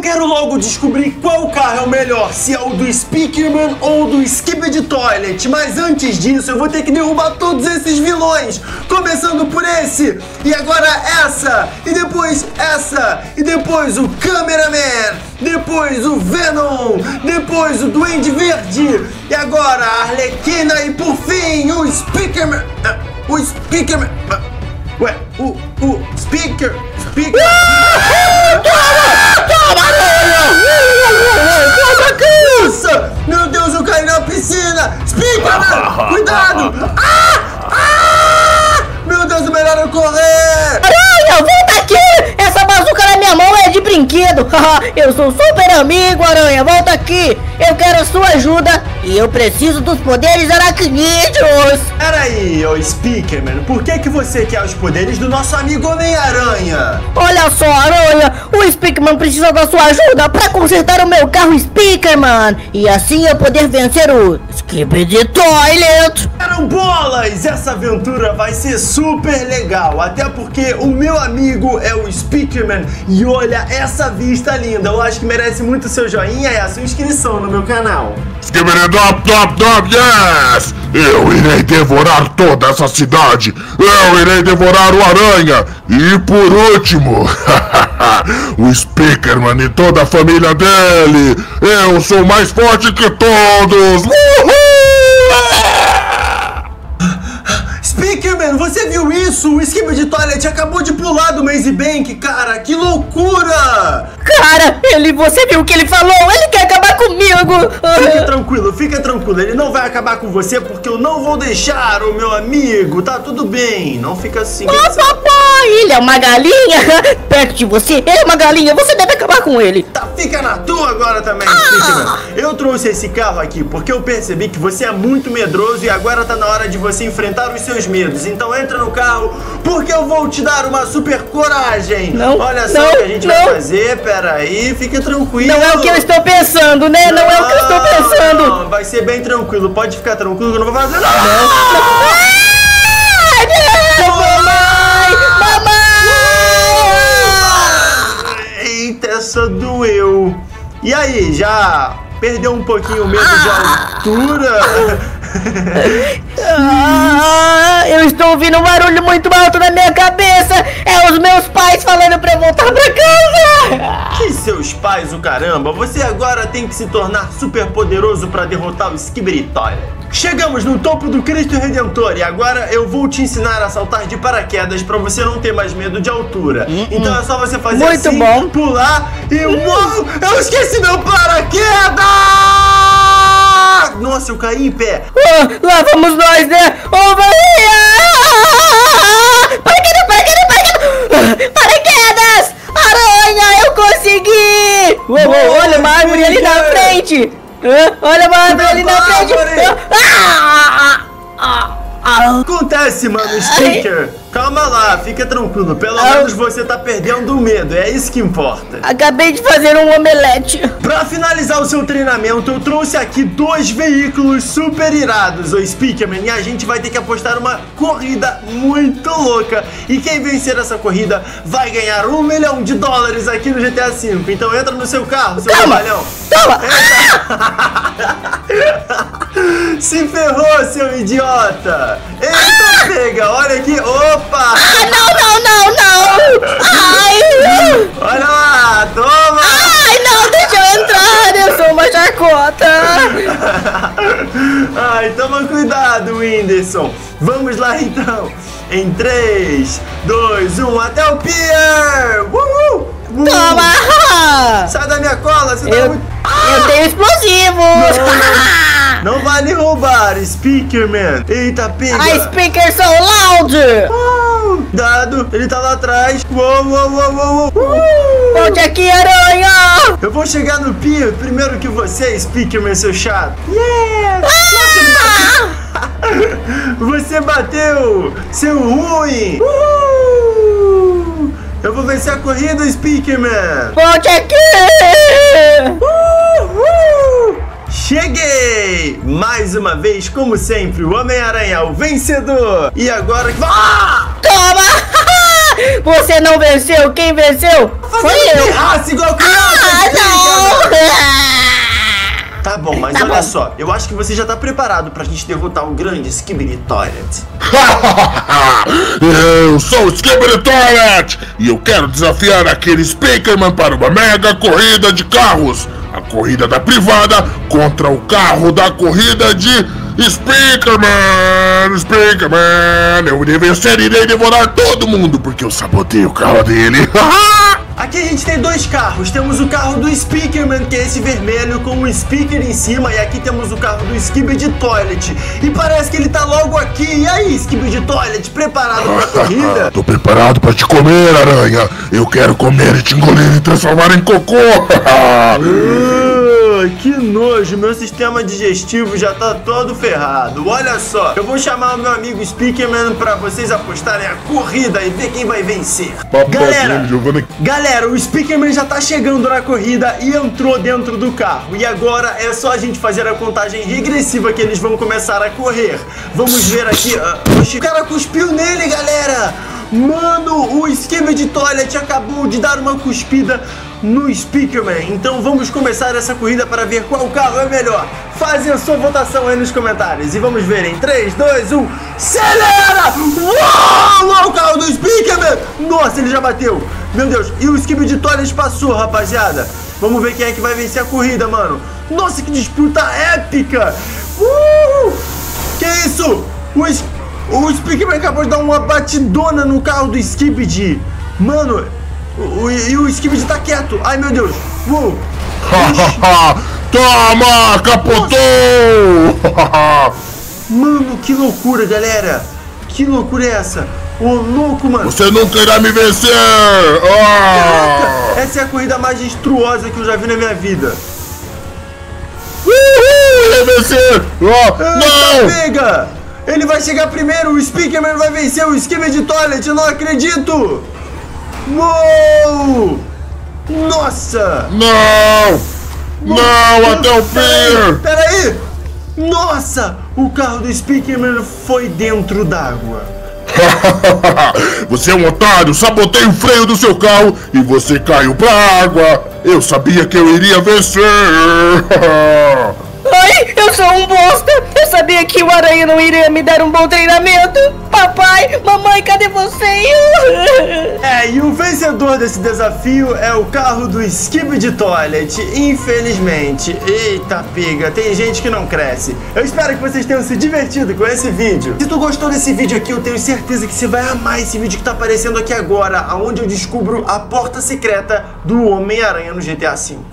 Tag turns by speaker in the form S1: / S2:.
S1: quero logo descobrir qual carro é o melhor, se é o do Speakerman ou do Skibidi Toilet. Mas antes disso, eu vou ter que derrubar todos esses vilões, começando por esse, e agora essa, e depois essa, e depois o Cameraman, depois o Venom, depois o Duende Verde, e agora a Arlequina e por fim o Speakerman. O Speakerman. Ué, o Speaker.
S2: Toma,
S1: Nossa! Meu Deus, eu caí na piscina! Speakerman! Cuidado! Meu Deus, é melhor eu correr!
S2: Aranha, volta aqui! Essa bazuca na minha mão é de brinquedo! Eu sou super amigo, Aranha, volta aqui! Eu quero a sua ajuda e eu preciso dos poderes aracnídeos!
S1: Peraí, ô Speakerman, por que você quer os poderes do nosso amigo Homem-Aranha?
S2: Olha só, Aranha, o Speakerman precisa da sua ajuda pra consertar o meu carro Speakerman e assim eu poder vencer o Skibidi Toilet!
S1: Carambolas! Essa aventura vai ser super legal, até porque o meu amigo é o Speakerman e olha essa vista linda, eu acho que merece muito seu joinha e a sua inscrição no meu canal.
S3: Skibidi Dop, yes! Eu irei devorar toda essa cidade! Eu irei devorar o Aranha! E por último, o Speakerman e toda a família dele! Eu sou mais forte que todos! Uhul!
S1: Speakerman, você viu isso? O Skibidi Toilet acabou de pular do Maze Bank, cara! Que loucura!
S2: Cara, você viu o que ele falou? Ele quer acabar comigo!
S1: Fica tranquilo, ele não vai acabar com você porque eu não vou deixar o meu amigo, tá tudo bem, não fica assim.
S2: Papai, ele é uma galinha! Perto de você, ele é uma galinha, você deve acabar com ele!
S1: Tá, fica na tua agora também, Speakerman. Eu trouxe esse carro aqui porque eu percebi que você é muito medroso e agora tá na hora de você enfrentar os seus medos. Então entra no carro porque eu vou te dar uma super coragem. Olha só o que a gente vai fazer, peraí, fica tranquilo.
S2: Não é o que eu estou pensando, né? Não é o que eu estou pensando.
S1: Não, vai ser bem tranquilo, pode ficar tranquilo que eu não vou fazer nada. Eita, essa doeu. E aí, já perdeu um pouquinho o medo de altura?
S2: Eu estou ouvindo um barulho muito alto na minha cabeça. É os meus pais falando pra eu voltar pra casa.
S1: Que seus pais, o caramba. Você agora tem que se tornar super poderoso pra derrotar o Skibidi Toilet. Chegamos no topo do Cristo Redentor e agora eu vou te ensinar a saltar de paraquedas pra você não ter mais medo de altura. Então é só você fazer
S2: muito
S1: assim,
S2: bom.
S1: Pular e uou, eu esqueci meu paraquedas! Nossa, eu caí em pé.
S2: Lá vamos nós, né? Paraquedas! Aranha, eu consegui! Olha uma árvore ali na frente! Olha uma árvore ali na frente!
S1: Acontece, mano, Speaker. Calma lá, fica tranquilo. Pelo menos você tá perdendo o medo, é isso que importa.
S2: Acabei de fazer um omelete.
S1: Pra finalizar o seu treinamento, eu trouxe aqui 2 veículos super irados, o Speakerman, e a gente vai ter que apostar uma corrida muito louca. E quem vencer essa corrida vai ganhar $1 milhão aqui no GTA V. Então entra no seu carro, seu trabalhão.
S2: Toma!
S1: Se ferrou, seu idiota! Eita, pega! Olha aqui! Opa!
S2: Não! Ai!
S1: Olha lá! Toma!
S2: Ai, não! Deixa eu entrar! Eu sou uma chacota!
S1: Ai, toma cuidado, Whindersson! Vamos lá, então! Em 3, 2, 1, até o pier!
S2: Toma!
S1: Sai da minha cola! Você tá muito...
S2: Eu tenho explosivos!
S1: Não vale roubar, Speakerman! Eita, pega!
S2: A speaker so loud!
S1: Dado, ele tá lá atrás! Uou!
S2: Volte aqui, aranha!
S1: Eu vou chegar no pier primeiro que você, Speakerman, seu chato! Você bateu, seu ruim! Eu vou vencer a corrida, Speakerman!
S2: Volte aqui!
S1: Cheguei! Mais uma vez, como sempre, o Homem-Aranha é o vencedor! E agora...
S2: Toma! Você não venceu! Quem venceu? Foi eu!
S1: Igual criança! Tá bom, mas
S2: Tá
S1: olha
S2: bom.
S1: só, eu acho que você já tá preparado pra gente derrotar o grande Skibidi Toilet.
S3: Eu sou o Skibidi Toilet e eu quero desafiar aquele Speakerman para uma mega corrida de carros. A corrida da privada contra o carro da corrida de Speakerman. Speakerman, eu irei vencer e irei devorar todo mundo porque eu sabotei o carro dele.
S1: Aqui a gente tem dois carros, temos o carro do Speakerman, que é esse vermelho com um speaker em cima, e aqui temos o carro do Skibidi Toilet. E parece que ele tá logo aqui. E aí, Skibidi Toilet, preparado pra corrida?
S3: Tô preparado pra te comer, aranha. Eu quero comer e te engolir e transformar em cocô.
S1: Que nojo, meu sistema digestivo já tá todo ferrado. Olha só, eu vou chamar o meu amigo Speakerman pra vocês apostarem a corrida e ver quem vai vencer. Galera, o Speakerman já tá chegando na corrida e entrou dentro do carro. E agora é só a gente fazer a contagem regressiva que eles vão começar a correr. Vamos ver aqui. O cara cuspiu nele, galera. Mano, o Skibidi Toilet acabou de dar uma cuspida no Speakerman. Então vamos começar essa corrida para ver qual carro é melhor. Fazem a sua votação aí nos comentários. E vamos ver em 3, 2, 1. Acelera! Uou! O carro do Speakerman! Nossa, ele já bateu. Meu Deus, e o Skibidi Toilet passou, rapaziada. Vamos ver quem é que vai vencer a corrida, mano. Nossa, que disputa épica! Que isso? O Speakerman acabou de dar uma batidona no carro do Skibidi. Mano, e o Skibidi tá quieto. Ai, meu Deus. Uou.
S3: Toma, capotou!
S1: Mano, que loucura, galera. Que loucura é essa? Ô, louco, mano.
S3: Você nunca irá me vencer!
S1: Caraca, essa é a corrida mais monstruosa que eu já vi na minha vida.
S3: Uhul! Ia vencer! Não!
S1: Pega! Ele vai chegar primeiro, o Speakerman vai vencer o Skibidi Toilet, eu não acredito! Uou! Nossa!
S3: Não! Não, até o fim!
S1: Peraí! Nossa! O carro do Speakerman foi dentro d'água.
S3: Você é um otário, sabotei o freio do seu carro e você caiu pra água. Eu sabia que eu iria vencer.
S2: Ai, eu sou um bosta! Eu sabia que o aranha não iria me dar um bom treinamento! Papai, mamãe, cadê vocês?
S1: E o vencedor desse desafio é o carro do Skibidi Toilet, infelizmente. Eita pega, tem gente que não cresce. Eu espero que vocês tenham se divertido com esse vídeo. Se tu gostou desse vídeo aqui, eu tenho certeza que você vai amar esse vídeo que tá aparecendo aqui agora, onde eu descubro a porta secreta do Homem-Aranha no GTA V.